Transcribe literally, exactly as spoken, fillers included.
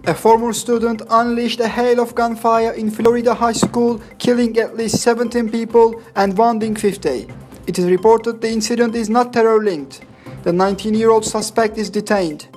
A former student unleashed a hail of gunfire in Florida high school, killing at least seventeen people and wounding fifty. It is reported the incident is not terror-linked. The nineteen-year-old suspect is detained.